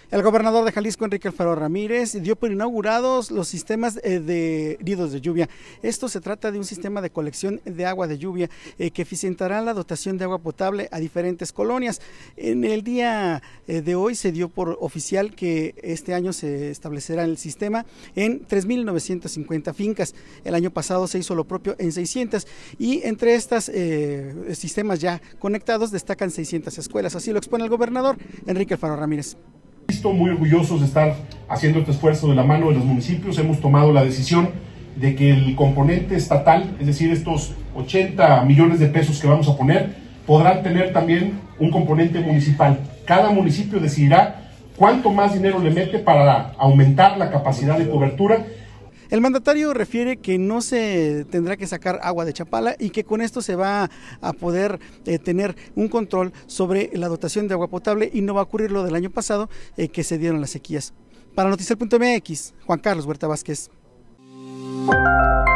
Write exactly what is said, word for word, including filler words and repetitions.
El gobernador de Jalisco, Enrique Alfaro Ramírez, dio por inaugurados los sistemas de nidos de lluvia. Esto se trata de un sistema de colección de agua de lluvia eh, que eficientará la dotación de agua potable a diferentes colonias. En el día de hoy se dio por oficial que este año se establecerá el sistema en tres mil novecientas cincuenta fincas. El año pasado se hizo lo propio en seiscientas y entre estos eh, sistemas ya conectados destacan seiscientas escuelas. Así lo expone el gobernador Enrique Alfaro Ramírez. Muy orgullosos de estar haciendo este esfuerzo de la mano de los municipios. Hemos tomado la decisión de que el componente estatal, es decir, estos ochenta millones de pesos que vamos a poner, podrán tener también un componente municipal. Cada municipio decidirá cuánto más dinero le mete para aumentar la capacidad de cobertura. El mandatario refiere que no se tendrá que sacar agua de Chapala y que con esto se va a poder eh, tener un control sobre la dotación de agua potable y no va a ocurrir lo del año pasado eh, que se dieron las sequías. Para Noticiel punto M X, Juan Carlos Huerta Vázquez.